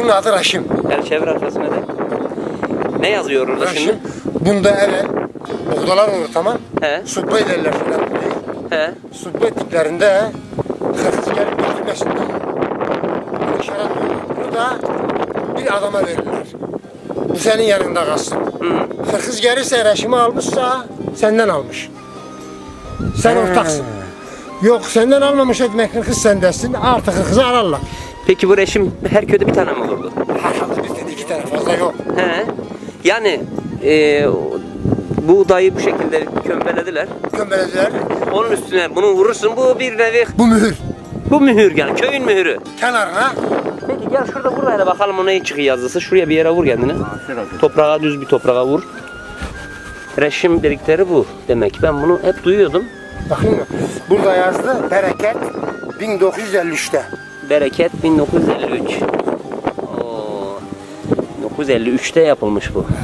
Bunun adı Raşim. El çevir arkasına da. Ne yazıyor orada Raşim. şimdi? Bunda evet buğdalar olur tamam. He. Subba ederler falan değil. He. Subba ettiklerinde hırsız gelip götürmesin diye. Bunu şarap diyorlar. Bunu da bir adama verirler. Bu senin yanında kalsın. Hırsız gelirse Raşim'i almışsa senden almış. Sen ortaksın. Yok senden almamış demek hırsız sendesin. Artık hırsızı ararlar. Peki bu reşim her köyde bir tane mi olurdu? Herhalde bir tane iki tane fazla yok. He. Yani bu dayı bu şekilde kömbelediler. Kömbelediler. Onun üstüne bunu vurursun, bu bir nevi... Bu mühür. Bu mühür yani, köyün mühürü. Kenarına. Peki gel şurada vur hele bakalım o ne çıkıyor yazısı. Şuraya bir yere vur kendini. Toprağa, düz bir toprağa vur. Reşim dedikleri bu demek. Ben bunu hep duyuyordum. Bakın burada yazdı bereket 1953'te. Bereket 1953. Oo. 1953'te yapılmış bu.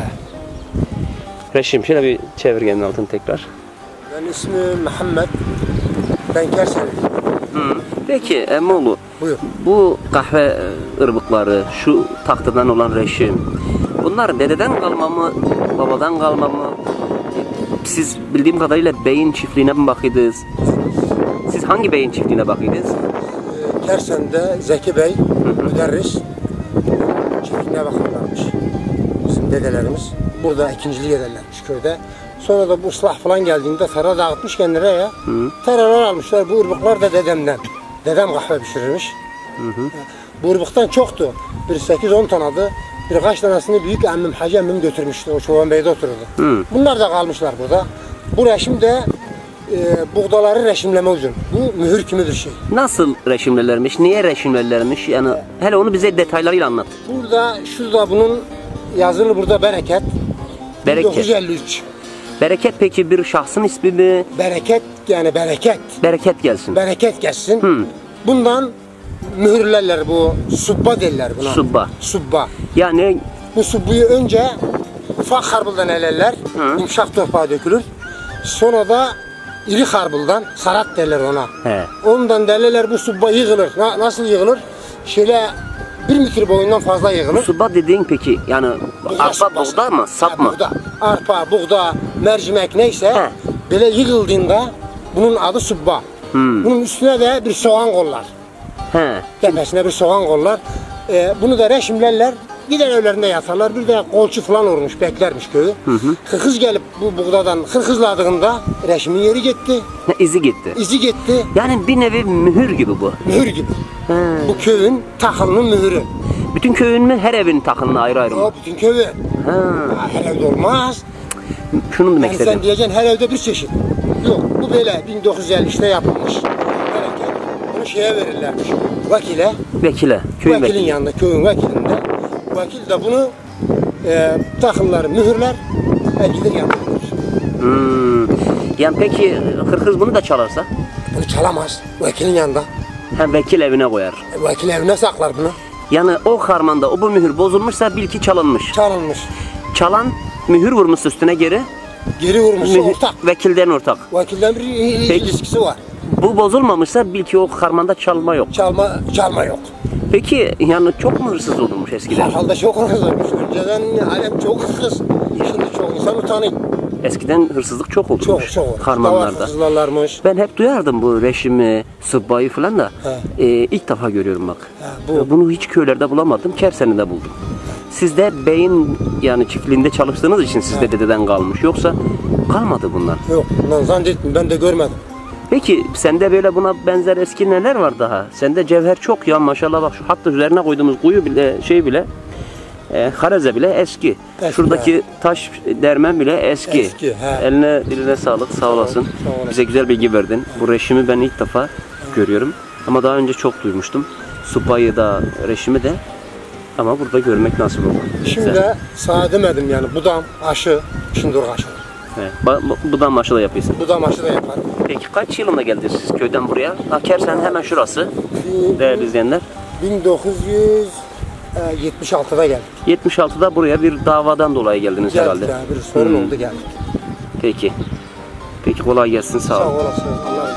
Reşim şöyle bir çevir kendin altını tekrar. Ben ismim Muhammed. Ben Kerseliyim. Peki Emmoğlu. Buyur. Bu kahve ırmakları, şu tahtadan olan reşim, bunlar dededen kalma mı, babadan kalma mı? Siz bildiğim kadarıyla beyin çiftliğine mi bakıydınız? Siz hangi beyin çiftliğine bakıydınız? Kersen'de Zeki Bey, müderris, çiftliğine bakarlarmış. Bizim dedelerimiz. Burada ikincilik ederlermiş köyde. Sonra da bu ıslah falan geldiğinde tara dağıtmış kendine ya. Taralar almışlar. Bu ırmaklar da dedemden. Dedem kahve pişirirmiş. Bu ırmaktan çoktu. Bir 8-10 tanadı. Birkaç tanesini büyük emmim Hacı emmim götürmüştü. O Çoban Bey'de otururdu. Bunlar da kalmışlar burada. Bu reşim de buğdaları reşimleme uzun. Bu mühür kimi bir şey. Nasıl reşimlerlermiş? Niye reşimlerlermiş? Yani hele onu bize detaylarıyla anlat. Burada, şurada bunun yazılı burada bereket. Bereket. 1953. Bereket peki bir şahsın ismi mi? Bereket yani bereket. Bereket gelsin. Bereket gelsin. Bundan mühürlerler bu. Subba derler buna. Subba. Subba. Yani Bu subbuyu önce ufak harbuldan elerler. Yumuşak torpağa dökülür. Sonra da iri harbuldan sarat derler ona. He. Ondan derler bu subba yığılır. Nasıl yığılır? Şöyle 1 metre boyundan fazla yığılır. subba dediğin peki yani arpa buğda mı? Sap mı? Buğda. Arpa, buğda, mercimek neyse böyle yığıldığında bunun adı subba. Bunun üstüne de bir soğan kollar. He. Tepesine bir soğan kollar. Bunu da reşimlerler. Gider evlerinde yatarlar. Bir de kolçu falan olmuş, beklermiş köyü. Hırkız gelip bu buğdadan hırkızladığında reşimin yeri gitti. İzi gitti. İzi gitti. Yani bir nevi mühür gibi bu. Mühür gibi. Bu köyün takılının mühürü. Bütün köyün mü, her evin takılını ayrı ayrı mı? O bütün köyü. Her evde olmaz. Şunu demek Yani istedim. sen diyeceksin her evde bir çeşit. Yok bu böyle 1953'te yapılmış. Bereket. Bunu şeye verirlermiş. Vakile. Vekile. Köyün Vekilin vekili. yanında, köyün vekilinde. Vakil de bunu takımları mühürler, gider yapılır. Yani peki hırkız bunu da çalarsa? Bunu çalamaz. Vekilin yanında. Hem vekil evine koyar. Vekil evine saklar bunu. Yani o harmanda o bu mühür bozulmuşsa bil ki çalınmış. Çalınmış. Çalan mühür vurmuş üstüne geri. Geri vurmuşsa ortak. Vekilden ortak. Vekilden bir ilişkisi var. Bu bozulmamışsa bil ki o harmanda çalma yok. Çalma yok. Peki yani çok mu hırsız olurmuş eskiden? Herhalde çok hırsızmış. Önceden alem çok hırsız. Şimdi çok insan utanıyor. Eskiden hırsızlık çok olurmuş. Çok. Harmanlarda. Hırsızlarlarmış. Ben hep duyardım bu reşimi, sıbbayı falan da. İlk defa görüyorum bak. Bunu hiç köylerde bulamadım, Kersen'de buldum. Siz de beyin yani çiftliğinde çalıştığınız için sizde dededen kalmış. Yoksa kalmadı bunlar. Yok, bundan zannettim. Ben de görmedim. Peki sende böyle buna benzer eski neler var daha? Sende cevher çok ya maşallah bak şu hatta üzerine koyduğumuz kuyu bile hareze bile eski. Şuradaki taş dermen bile eski. Eline diline sağlık sağ olasın. Bize güzel bilgi verdin. Bu reşimi ben ilk defa görüyorum. Ama daha önce çok duymuştum. Subbayı da reşimi de. Ama burada görmek nasip oldu. Şimdi sağ demedim yani budam, aşı, şundur aşı. Budam aşı da yapıyorsun. Budam aşı da yapar. Peki kaç yılında geldiniz siz köyden buraya? Kersen hemen şurası. Değerli izleyenler. 1976'da geldik. 76'da buraya bir davadan dolayı geldiniz herhalde. Bir sorun oldu geldik. Peki. Peki kolay gelsin sağ olun. Sağ olasın. Allah